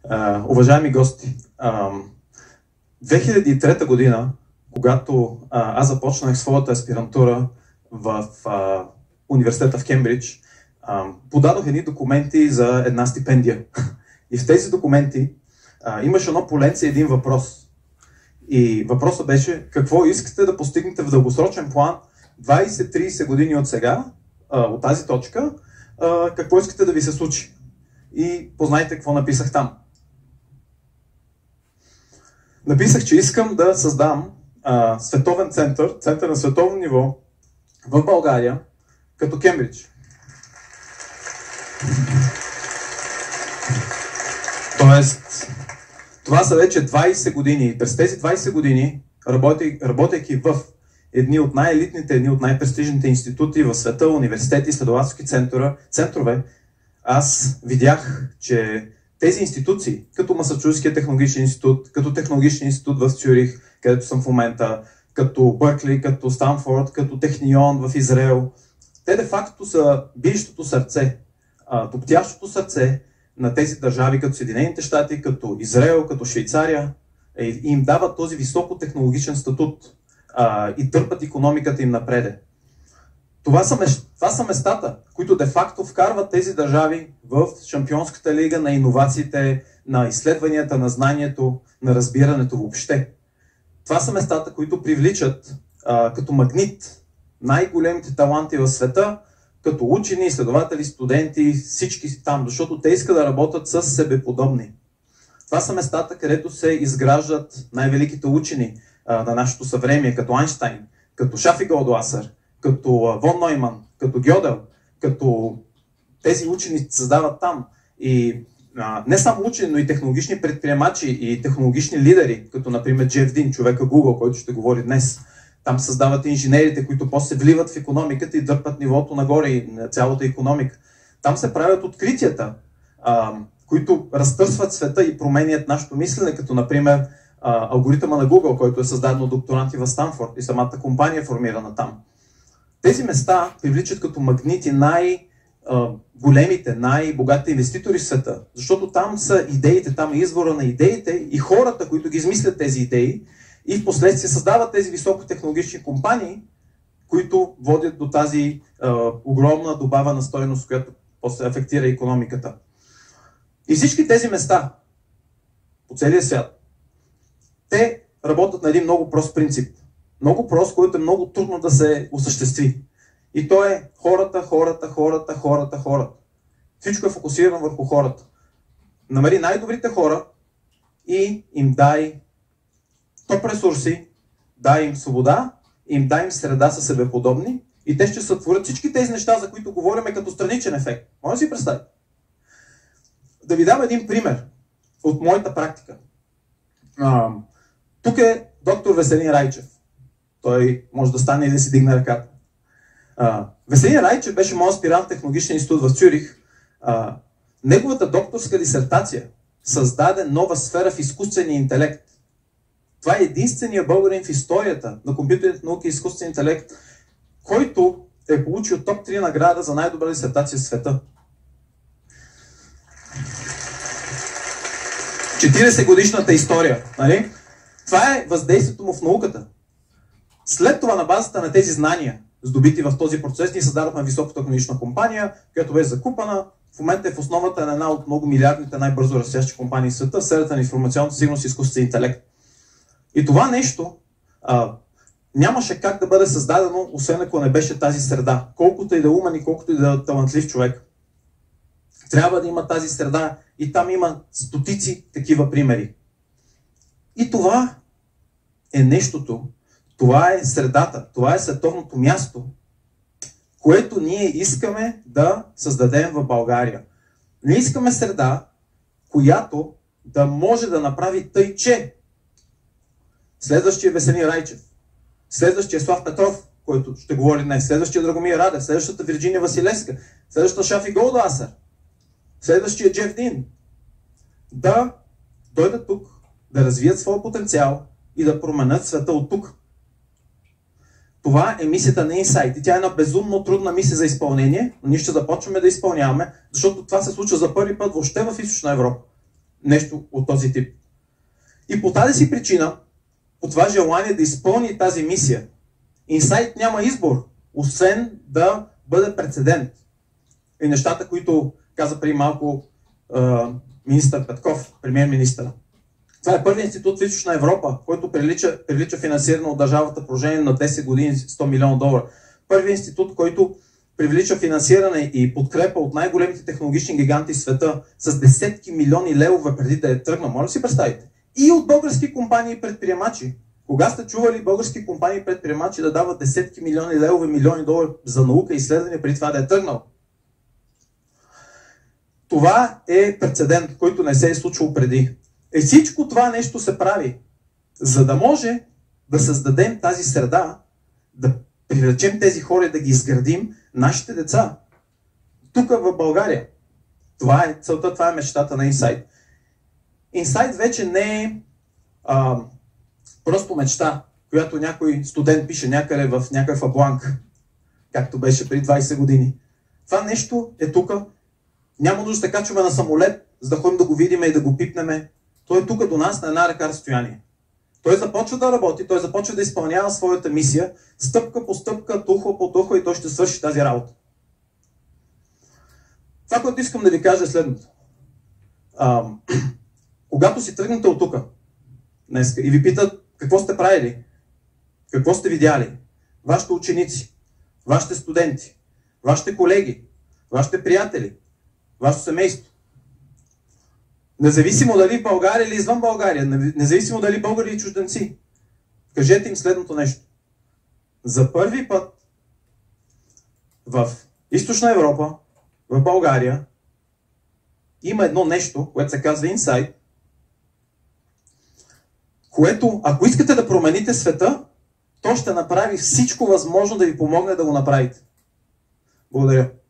Уважаеми гости, 2003 година, когато аз започнах своята аспирантура в университета в Кембридж, подадох едни документи за една стипендия. И в тези документи имаше едно поленце и един въпрос. И въпросът беше: какво искате да постигнете в дългосрочен план 20-30 години от сега, от тази точка, какво искате да ви се случи? И познайте какво написах там. Написах, че искам да създам световен център на световно ниво в България, като Кембридж. Тоест, това са вече 20 години. През тези 20 години, работейки в едни от най-елитните, едни от най-престижните институти в света, университети, изследователски центрове, аз видях, че тези институции, като Масачузетския технологичен институт, като Технологичен институт в Цюрих, където съм в момента, като Бъркли, като Станфорд, като Технион в Израел, те де-факто са биещото сърце, топтящото сърце на тези държави, като Съединените щати, като Израел, като Швейцария, и им дават този високотехнологичен статут и дърпат икономиката им напреде. Това са местата, които де-факто вкарват тези държави в шампионската лига на иновациите, на изследванията, на знанието, на разбирането въобще. Това са местата, които привличат като магнит най-големите таланти в света, като учени, изследователи, студенти, всички там, защото те искат да работят с себеподобни. Това са местата, където се изграждат най-великите учени на нашето съвремие, като Айнщайн, като Шафи Голдласър, като Вон Нойман, като Гьодел, като тези учени създават там. И не само учени, но и технологични предприемачи и технологични лидери, като например Джеф Дин, човека Google, който ще говори днес. Там създават инженерите, които после се вливат в икономиката и дърпат нивото нагоре и на цялата икономика. Там се правят откритията, които разтърсват света и променят нашето мислене, като например алгоритъма на Google, който е създаден от докторанти в Станфорд и самата компания е формирана там. Тези места привличат като магнити най-големите, най-богатите инвеститори в света, защото там са идеите, там е извора на идеите и хората, които ги измислят тези идеи и в последствие създават тези високотехнологични компании, които водят до тази огромна добавена стойност, която после афектира икономиката. И всички тези места по целия свят, те работят на един много прост принцип. Много прост, който е много трудно да се осъществи. И то е хората. Всичко е фокусирано върху хората. Намери най-добрите хора и им дай топ ресурси, дай им свобода, им дай им среда със себеподобни и те ще сътворят всички тези неща, за които говорим като страничен ефект. Може да си представите? Да ви дам един пример от моята практика. Тук е доктор Веселин Райчев. Той може да стане и да си дигне ръката. Веселин Райчев беше моят аспирант в Технологичен институт в Цюрих. Неговата докторска дисертация създаде нова сфера в изкуствения интелект. Това е единствения българин в историята на компютърните науки и изкуствен интелект, който е получил топ 3 награда за най-добра дисертация в света. 40-годишната история. Нали? Това е въздействието му в науката. След това, на базата на тези знания, здобити в този процес, ние създадохме високотехнологична компания, която беше закупана. В момента е в основата на една от много милиардните най-бързо растящи компании в света, в сферата на информационната сигурност и изкуствен интелект. И това нещо нямаше как да бъде създадено, освен ако не беше тази среда. Колкото и да е умен и колкото и да е талантлив човек. Трябва да има тази среда и там има стотици такива примери. И това е нещото, това е средата, това е световното място, което ние искаме да създадем в България. Ние искаме среда, която да може да направи тъй, че следващия Веселин Райчев, следващия Слав Петров, който ще говори днес, следващия Драгомир Радев, следващата Вирджиния Василевска, следващата Шафи Голдласър, следващия Джеф Дин, да дойдат тук, да развият своя потенциал и да променят света от тук. Това е мисията на Insight и тя е една безумно трудна мисия за изпълнение, но ние ще започваме да изпълняваме, защото това се случва за първи път въобще в Източна Европа. нещо от този тип. И по тази си причина, по това желание да изпълни тази мисия, Инсайт няма избор, освен да бъде прецедент. И нещата, които каза преди малко министър Петков, премиер-министъра. Това е първият институт в Източна Европа, който привлича финансиране от държавата в продължение на 10 години, $100 милиона. Първият институт, който привлича финансиране и подкрепа от най-големите технологични гиганти в света с десетки милиони левове преди да е тръгнал. Може да си представите? И от български компании и предприемачи. Кога сте чували български компании и предприемачи да дават десетки милиони левове, милиони долари за наука и изследване преди това да е тръгнал? Това е прецедент, който не се е случил преди. Всичко това нещо се прави, за да може да създадем тази среда, да привлечем тези хора и да ги изградим, нашите деца. Тук в България. Това е целта, това е мечтата на Инсайт. Инсайт вече не е просто мечта, която някой студент пише някъде в някакъв абланк, както беше преди 20 години. Това нещо е тук. Няма нужда да качваме на самолет, за да ходим да го видим и да го пипнем. Той е тук до нас на една ръка разстояние. Той започва да работи, той започва да изпълнява своята мисия, стъпка по стъпка, тухла по тухла и той ще свърши тази работа. Това, което искам да ви кажа е следното. Когато си тръгнете от тук днес и ви питат какво сте правили, какво сте видяли, вашите ученици, вашите студенти, вашите колеги, вашите приятели, вашето семейство, независимо дали в България или извън България, независимо дали българи и чужденци, кажете им следното нещо. За първи път в Източна Европа, в България, има едно нещо, което се казва Инсайт, което, ако искате да промените света, то ще направи всичко възможно да ви помогне да го направите. Благодаря.